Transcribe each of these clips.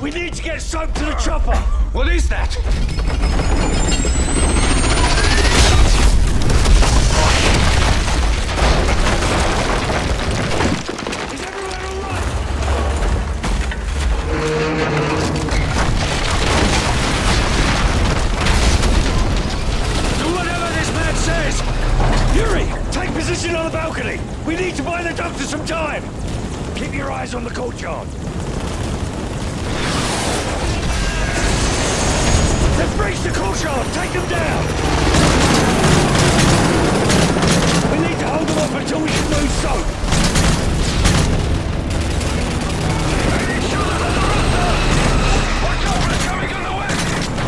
We need to get soap to the chopper! What is that? Is everyone alright? Do whatever this man says! Yuri, take position on the balcony! We need to buy the doctor some time! Keep your eyes on the courtyard. They've breached the courtyard! Take them down! We need to hold them off until we can move soap! Watch out for it coming on the west!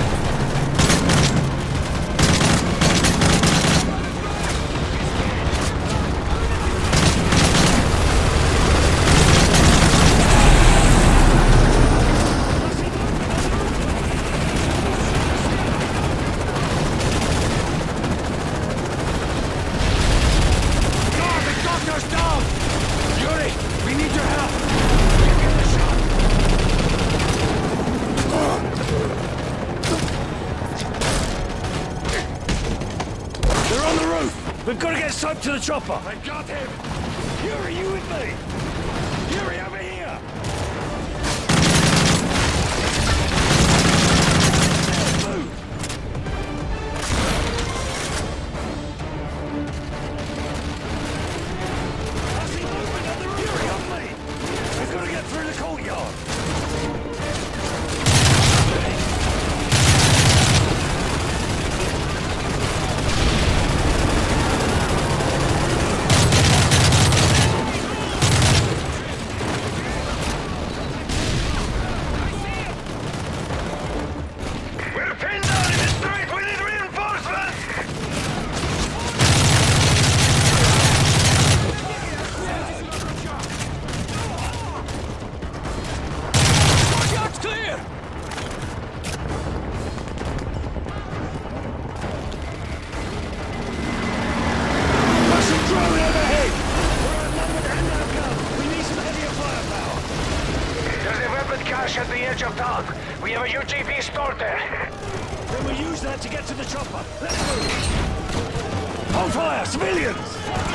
We've got to get soap to the chopper! I got him! Yuri, you with me? Yuri, over here! Move! I see movement on the roof! Yuri, on me! We've got to get through the courtyard! At the edge of town. We have a UGV stored there. Then we'll use that to get to the chopper. Let's move! Hold fire, civilians!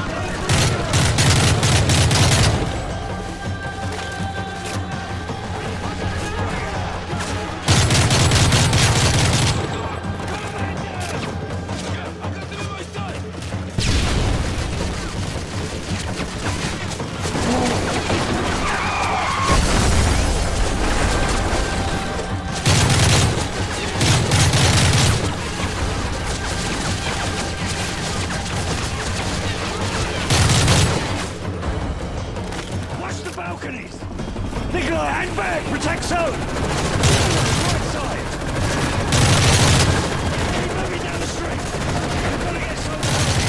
Protect zone! Right side! Keep moving down the street! We've got to get some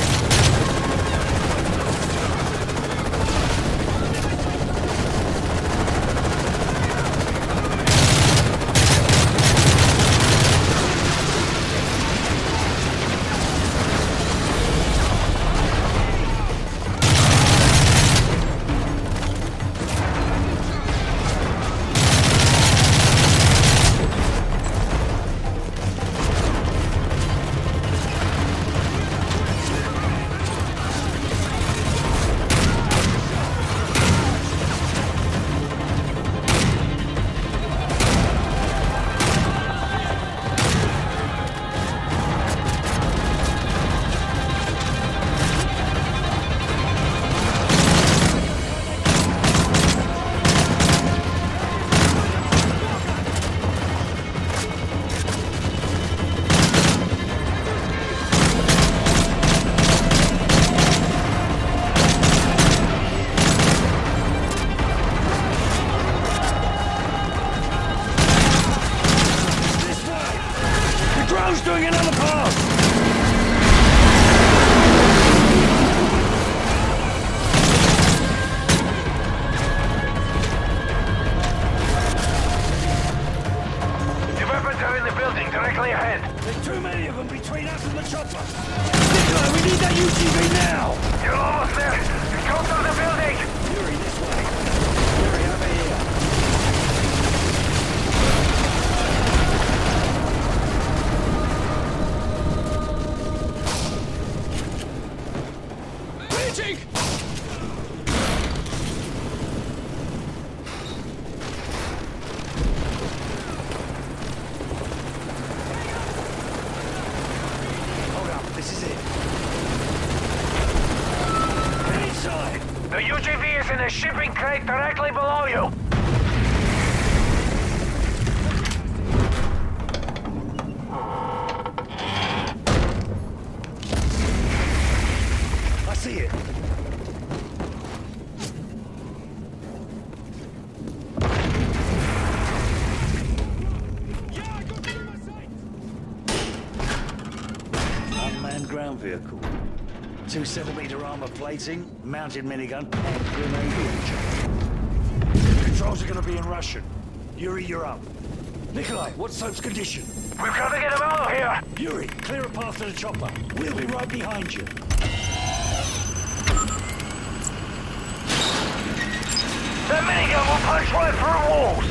doing another pass! The weapons are in the building, directly ahead. There's too many of them between us and the chopper. Nikolai, we need that UGV now! You're almost there. Come to the building! Yuri, this way! Yuri, over here! This is it. Get inside! The UGV is in a shipping crate directly below you. I see it. Unmanned ground vehicle. 2 centimeter armor plating, mounted minigun, and grenade launcher. Controls are gonna be in Russian. Yuri, you're up. Nikolai, what's Soap's condition? We've got to get him out of here. Yuri, clear a path to the chopper. We'll be right behind you. That minigun will punch right through walls.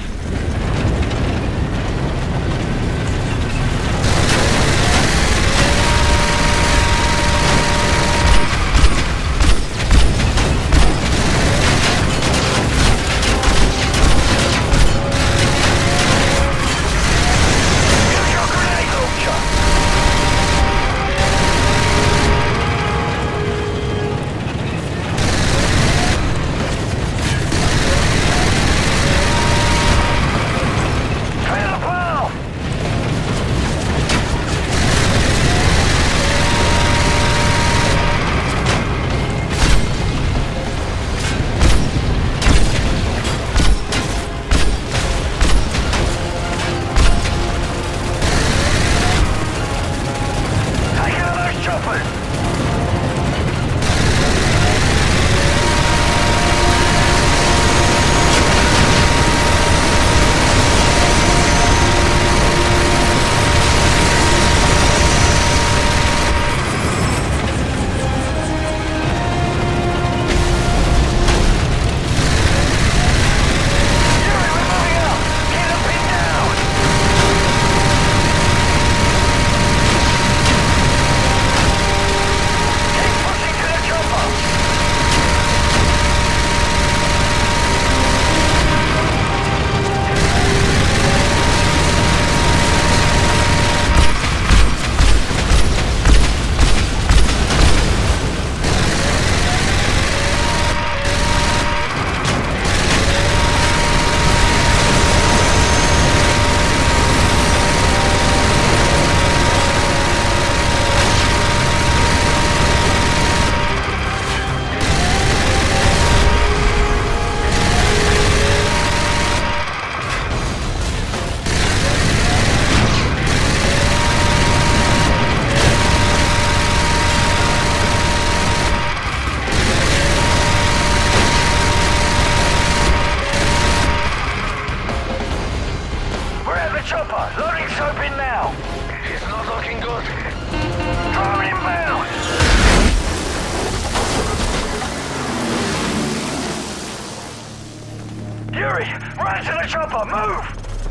Yuri, run to the chopper, move!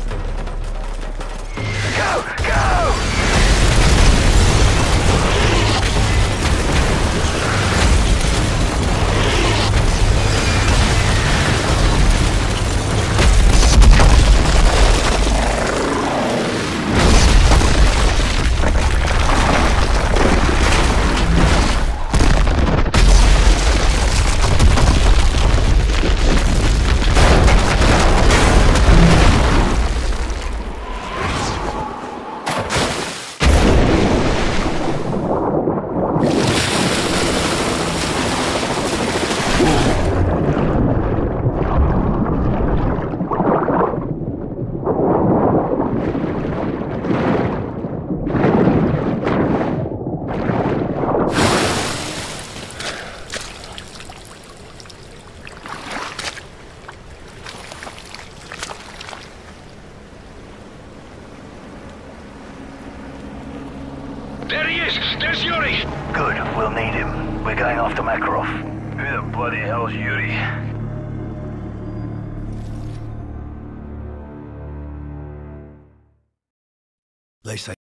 Go, go! There he is! There's Yuri! Good, we'll need him. We're going after Makarov. Who the bloody hell's Yuri? They say